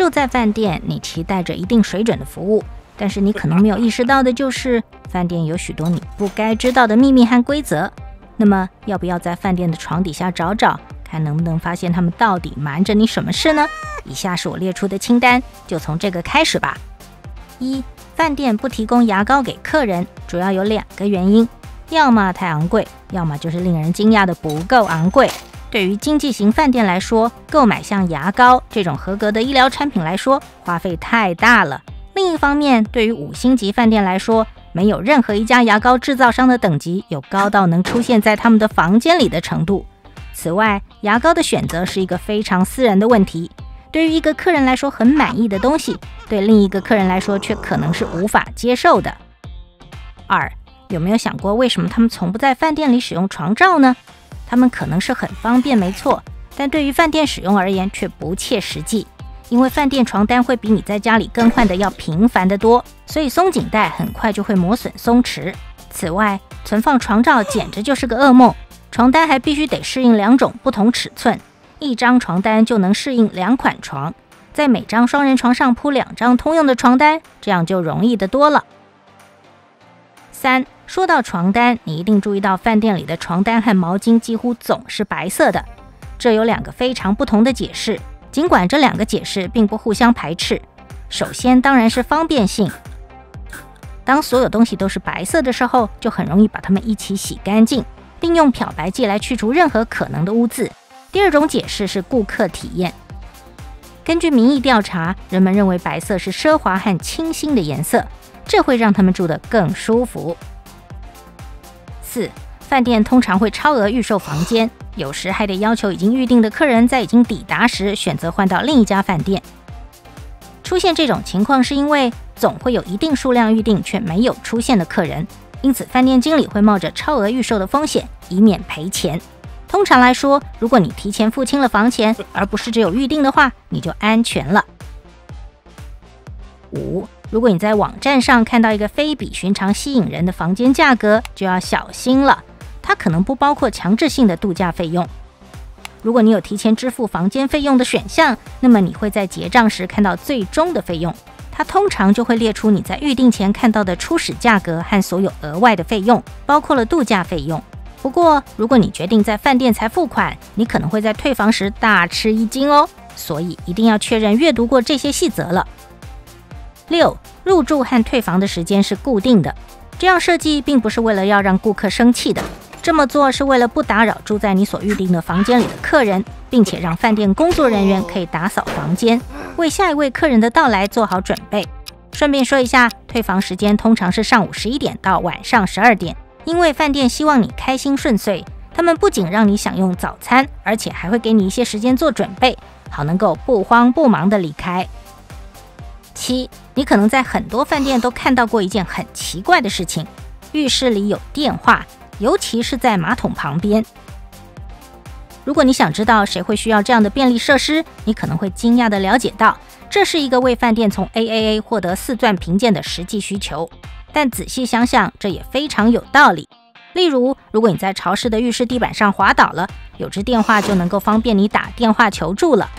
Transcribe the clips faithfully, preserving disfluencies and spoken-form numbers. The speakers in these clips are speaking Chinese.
住在饭店，你期待着一定水准的服务，但是你可能没有意识到的就是，饭店有许多你不该知道的秘密和规则。那么，要不要在饭店的床底下找找，看能不能发现他们到底瞒着你什么事呢？以下是我列出的清单，就从这个开始吧。一、饭店不提供牙膏给客人，主要有两个原因：要么太昂贵，要么就是令人惊讶的不够昂贵。对于经济型饭店来说，购买像牙膏这种合格的医疗产品来说，花费太大了。另一方面，对于五星级饭店来说，没有任何一家牙膏制造商的等级有高到能出现在他们的房间里的程度。此外，牙膏的选择是一个非常私人的问题。对于一个客人来说很满意的东西，对另一个客人来说却可能是无法接受的。二、有没有想过为什么他们从不在饭店里使用床罩呢？他们可能是很方便没错，但对于饭店使用而言却不切实际。因为饭店床单会比你在家里更换的要频繁得多，所以松紧带很快就会磨损松弛。此外，存放床罩简直就是个噩梦，床单还必须得适应两种不同尺寸，一张床单就能适应两款床，在每张双人床上铺两张通用的床单，这样就容易得多了。三、说到床单，你一定注意到饭店里的床单和毛巾几乎总是白色的，这有两个非常不同的解释。尽管这两个解释并不互相排斥，首先当然是方便性。当所有东西都是白色的时候，就很容易把它们一起洗干净，并用漂白剂来去除任何可能的污渍。第二种解释是顾客体验。根据民意调查，人们认为白色是奢华和清新的颜色，这会让他们住得更舒服。四、饭店通常会超额预售房间，有时还得要求已经预定的客人在已经抵达时选择换到另一家饭店。出现这种情况是因为总会有一定数量预定却没有出现的客人，因此饭店经理会冒着超额预售的风险，以免赔钱。通常来说，如果你提前付清了房钱，而不是只有预定的话，你就安全了。五、如果你在网站上看到一个非比寻常吸引人的房间价格，就要小心了。它可能不包括强制性的度假费用。如果你有提前支付房间费用的选项，那么你会在结账时看到最终的费用，它通常就会列出你在预定前看到的初始价格和所有额外的费用，包括了度假费用。不过，如果你决定在饭店才付款，你可能会在退房时大吃一惊哦，所以一定要确认阅读过这些细则了。六、入住和退房的时间是固定的，这样设计并不是为了要让顾客生气的。这么做是为了不打扰住在你所预定的房间里的客人，并且让饭店工作人员可以打扫房间，为下一位客人的到来做好准备。顺便说一下，退房时间通常是上午十一点到晚上十二点，因为饭店希望你开心顺遂，他们不仅让你享用早餐，而且还会给你一些时间做准备，好能够不慌不忙地离开。七、你可能在很多饭店都看到过一件很奇怪的事情，浴室里有电话，尤其是在马桶旁边。如果你想知道谁会需要这样的便利设施，你可能会惊讶地了解到，这是一个为饭店从 A A A 获得四钻评鉴的实际需求。但仔细想想，这也非常有道理。例如，如果你在潮湿的浴室地板上滑倒了，有支电话就能够方便你打电话求助了。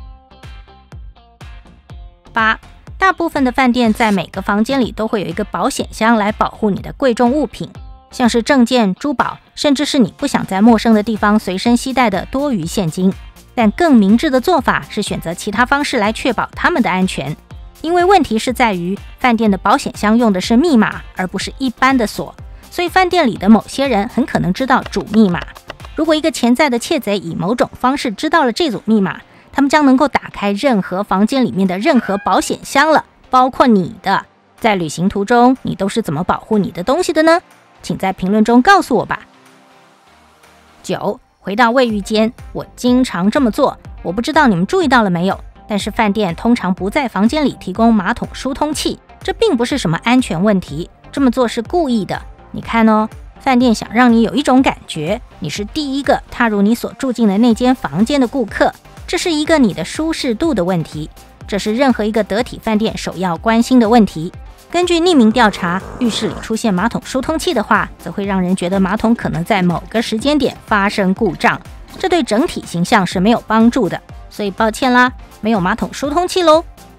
八、大部分的饭店在每个房间里都会有一个保险箱来保护你的贵重物品，像是证件、珠宝，甚至是你不想在陌生的地方随身携带的多余现金。但更明智的做法是选择其他方式来确保他们的安全，因为问题是在于饭店的保险箱用的是密码，而不是一般的锁，所以饭店里的某些人很可能知道主密码。如果一个潜在的窃贼以某种方式知道了这组密码，他们将能够打开任何房间里面的任何保险箱了，包括你的。在旅行途中，你都是怎么保护你的东西的呢？请在评论中告诉我吧。九、回到卫浴间，我经常这么做，我不知道你们注意到了没有，但是饭店通常不在房间里提供马桶疏通器，这并不是什么安全问题，这么做是故意的。你看哦，饭店想让你有一种感觉，你是第一个踏入你所住进的那间房间的顾客，这是一个你的舒适度的问题，这是任何一个得体饭店首要关心的问题。根据匿名调查，浴室里出现马桶疏通器的话，则会让人觉得马桶可能在某个时间点发生故障，这对整体形象是没有帮助的。所以抱歉啦，没有马桶疏通器咯。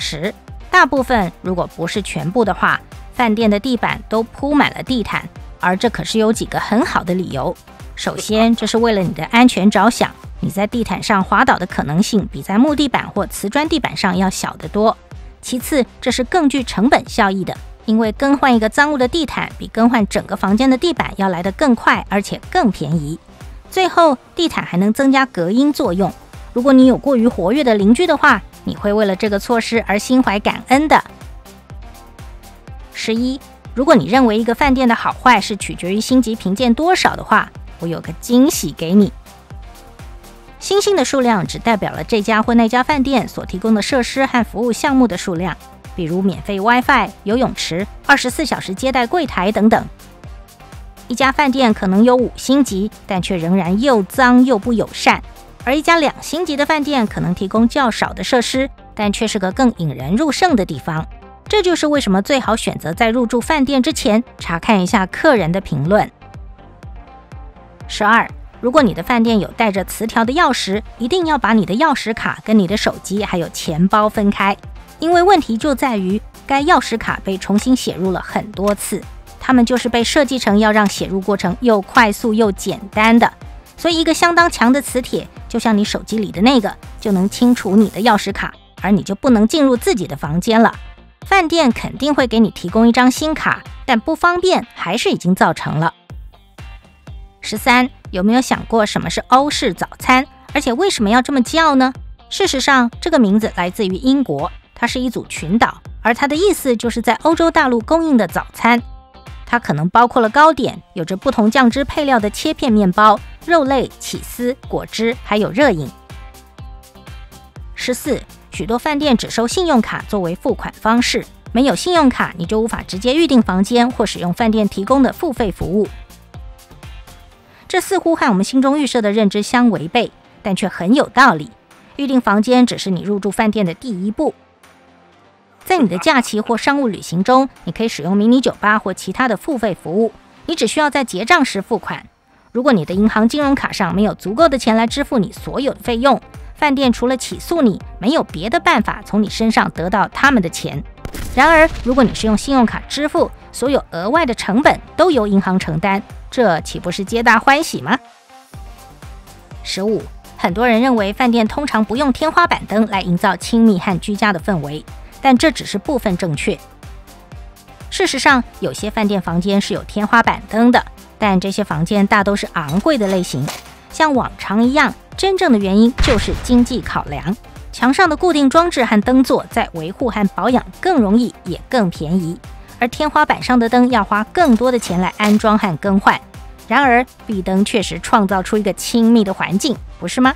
池。大部分如果不是全部的话，饭店的地板都铺满了地毯，而这可是有几个很好的理由。首先，这是为了你的安全着想，你在地毯上滑倒的可能性比在木地板或瓷砖地板上要小得多。其次，这是更具成本效益的，因为更换一个脏污的地毯比更换整个房间的地板要来得更快，而且更便宜。最后，地毯还能增加隔音作用。如果你有过于活跃的邻居的话，你会为了这个措施而心怀感恩的。十一，如果你认为一个饭店的好坏是取决于星级评鉴多少的话，我有个惊喜给你。星星的数量只代表了这家或那家饭店所提供的设施和服务项目的数量，比如免费 WiFi、游泳池、二十四小时接待柜台等等。一家饭店可能有五星级，但却仍然又脏又不友善。而一家两星级的饭店可能提供较少的设施，但却是个更引人入胜的地方。这就是为什么最好选择在入住饭店之前查看一下客人的评论。十二，如果你的饭店有带着磁条的钥匙，一定要把你的钥匙卡跟你的手机还有钱包分开，因为问题就在于该钥匙卡被重新写入了很多次，它们就是被设计成要让写入过程又快速又简单的。所以一个相当强的磁铁，就像你手机里的那个，就能清除你的钥匙卡，而你就不能进入自己的房间了。饭店肯定会给你提供一张新卡，但不方便还是已经造成了。十三，有没有想过什么是欧式早餐，而且为什么要这么叫呢？事实上，这个名字来自于英国，它是一组群岛，而它的意思就是在欧洲大陆供应的早餐。它可能包括了糕点，有着不同酱汁配料的切片面包、肉类、起司、果汁，还有热饮。十四，许多饭店只收信用卡作为付款方式，没有信用卡你就无法直接预订房间或使用饭店提供的付费服务。这似乎和我们心中预设的认知相违背，但却很有道理。预订房间只是你入住饭店的第一步。在你的假期或商务旅行中，你可以使用迷你酒吧或其他的付费服务，你只需要在结账时付款。如果你的银行金融卡上没有足够的钱来支付你所有的费用，饭店除了起诉你，没有别的办法从你身上得到他们的钱。然而，如果你是用信用卡支付，所有额外的成本都由银行承担，这岂不是皆大欢喜吗？十五，很多人认为饭店通常不用天花板灯来营造亲密和居家的氛围，但这只是部分正确。事实上，有些饭店房间是有天花板灯的，但这些房间大都是昂贵的类型。像往常一样，真正的原因就是经济考量。墙上的固定装置和灯座在维护和保养更容易，也更便宜，而天花板上的灯要花更多的钱来安装和更换。然而，壁灯确实创造出一个亲密的环境，不是吗？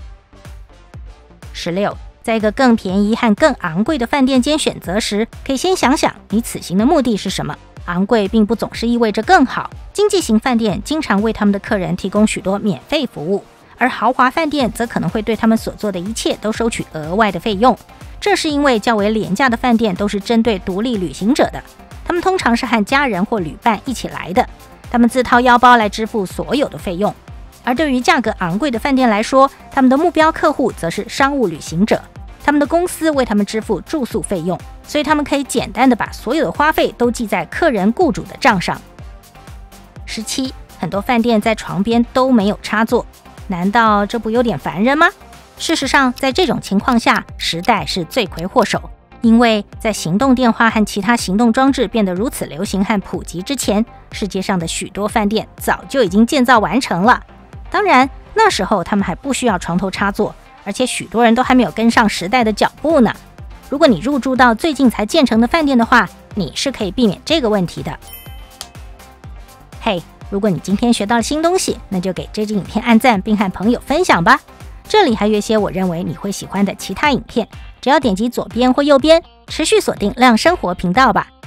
十六，在一个更便宜和更昂贵的饭店间选择时，可以先想想你此行的目的是什么。昂贵并不总是意味着更好，经济型饭店经常为他们的客人提供许多免费服务，而豪华饭店则可能会对他们所做的一切都收取额外的费用。这是因为较为廉价的饭店都是针对独立旅行者的，他们通常是和家人或旅伴一起来的，他们自掏腰包来支付所有的费用。而对于价格昂贵的饭店来说，他们的目标客户则是商务旅行者，他们的公司为他们支付住宿费用，所以他们可以简单的把所有的花费都记在客人雇主的账上。十七，很多饭店在床边都没有插座，难道这不有点烦人吗？事实上，在这种情况下，时代是罪魁祸首，因为在行动电话和其他行动装置变得如此流行和普及之前，世界上的许多饭店早就已经建造完成了。当然，那时候他们还不需要床头插座，而且许多人都还没有跟上时代的脚步呢。如果你入住到最近才建成的饭店的话，你是可以避免这个问题的。嘿，如果你今天学到了新东西，那就给这支影片按赞并和朋友分享吧。这里还有一些我认为你会喜欢的其他影片，只要点击左边或右边，持续锁定亮生活频道吧。